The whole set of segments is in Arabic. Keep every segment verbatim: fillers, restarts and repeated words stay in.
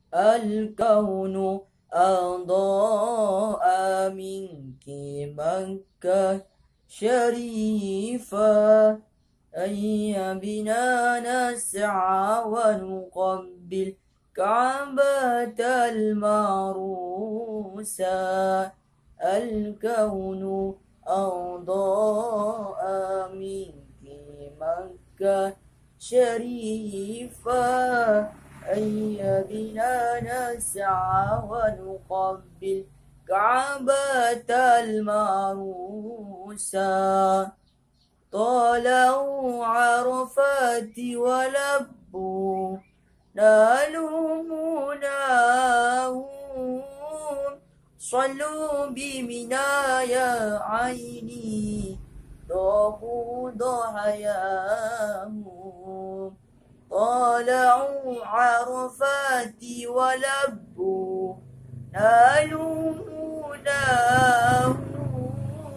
الكون أضاء منك مكة شريفة. هيا بنا نسعى ونقبل كعبة المعروسة. الكون أضاء منك مكة شريفة. هيا بنا نسعى ونقبل كعبة المعروسة. طالعوا عرفات ولبوا نالوا مناهم. صلوا بمنى يا عيني ضاقوا ضحاياهم. طالعوا عرفات ولبوا نالوا مناهم.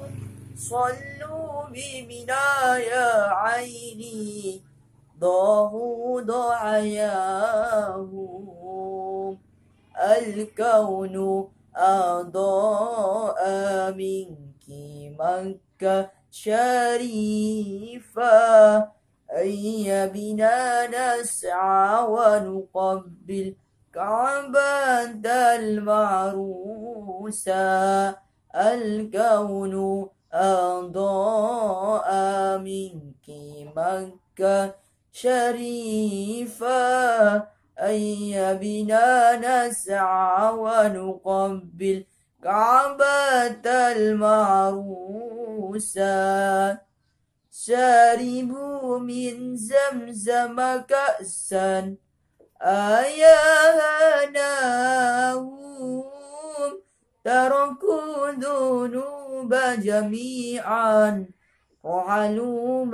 صلوا بمنى يا عيني ضاقوا ضحاياهم. الكون أضاء منك مكة شريفة. هيا بنا نسعى ونقبل كعبة المعروسة. الكون أضاء منك مكة شريفة. هيا بنا نسعى ونقبل كعبة المعروسة. شاربوا من زمزم كأسا أيا هناهم. تركوا الذنوب جميعا رحلوا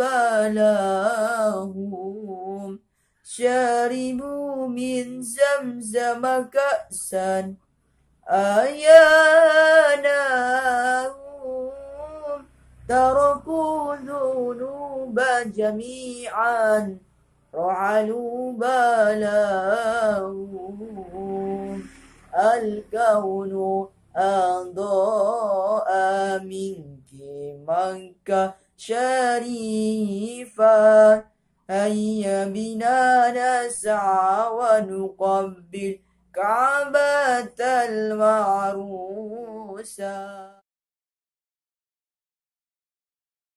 بلاهم. شاربوا من زمزم كأسا أيا هناهم. تركوا الذنوب جميعا رحلوا بلاهم. الكون أضاء منك مكة شريفة. هيا بنا نسعى ونقبل كعبة المعروسة.